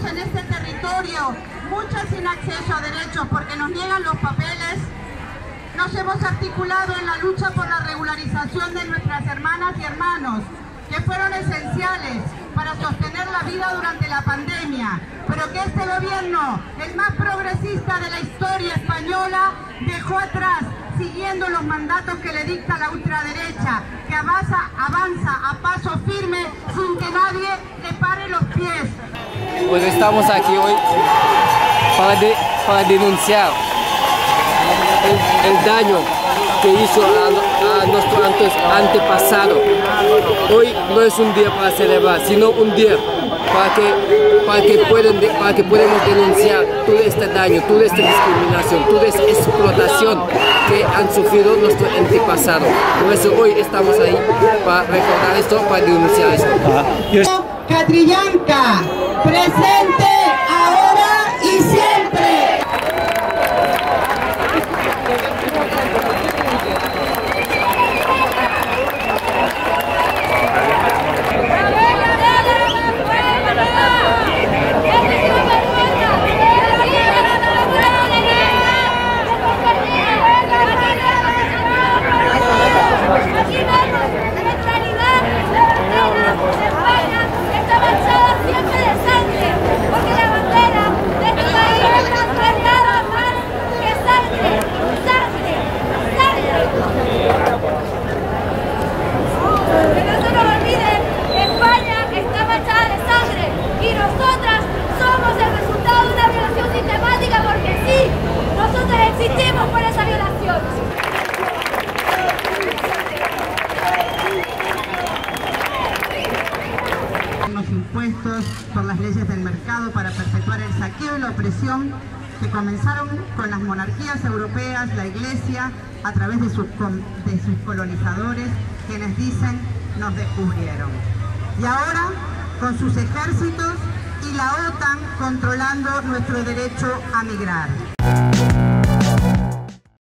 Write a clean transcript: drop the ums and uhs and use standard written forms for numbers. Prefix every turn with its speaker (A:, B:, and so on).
A: en este territorio, muchas sin acceso a derechos porque nos niegan los papeles, nos hemos articulado en la lucha por la regularización de nuestras hermanas y hermanos, que fueron esenciales para sostener la vida durante la pandemia, pero que este gobierno, el más progresista de la historia española, dejó atrás, siguiendo los mandatos que le dicta la ultraderecha, que avanza a paso firme sin que nadie le pare los pies.
B: Pues estamos aquí hoy para denunciar el daño que hizo a nuestro antepasado. Hoy no es un día para celebrar, sino un día para que podamos denunciar todo este daño, toda esta discriminación, toda esta explotación que han sufrido nuestro antepasado. Por eso hoy estamos ahí para recordar esto, para denunciar esto.
A: Catrillanca, presente, ahora y siempre.
C: Existimos por esa violación.
A: Los impuestos por las leyes del mercado para perpetuar el saqueo y la opresión que comenzaron con las monarquías europeas, la Iglesia, a través de sus colonizadores, quienes dicen nos descubrieron. Y ahora, con sus ejércitos y la OTAN controlando nuestro derecho a migrar.